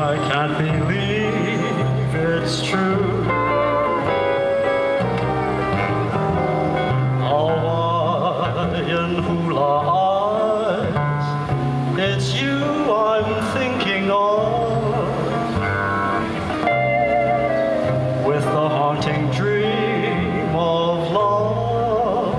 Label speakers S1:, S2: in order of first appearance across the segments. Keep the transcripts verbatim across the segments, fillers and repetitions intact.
S1: I can't believe it's true. Hawaiian hula eyes, it's you I'm thinking of, with the haunting dream of love.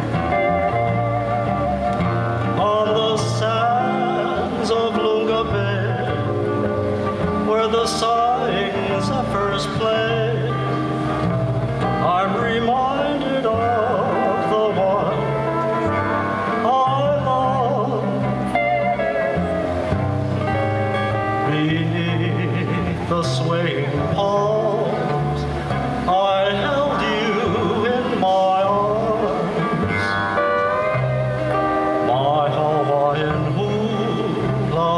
S1: On the sands of Lunga Bay, where the sighing zephyrs play, I'm reminded of the one I love. Beneath the swaying palms, I held you in my arms, my Hawaiian hula.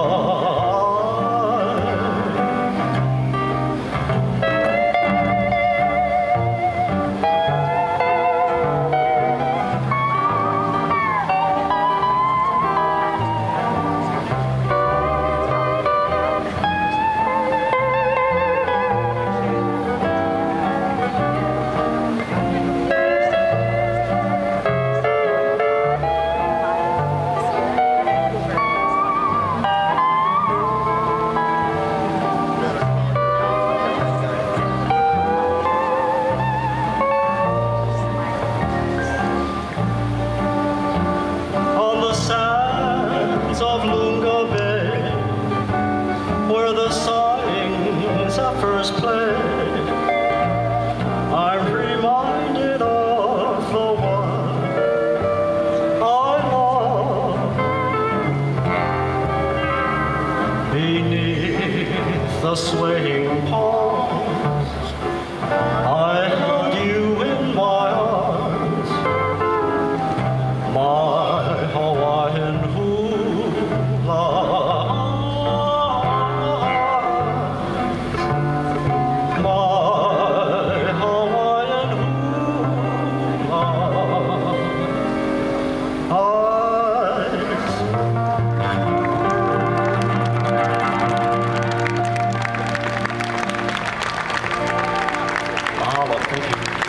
S1: Of Lunga Bay, where the sighing zephyrs play, I'm reminded of the one I love. Beneath the swaying palms, I held you in my arms, my Hawaiian hula. Thank you.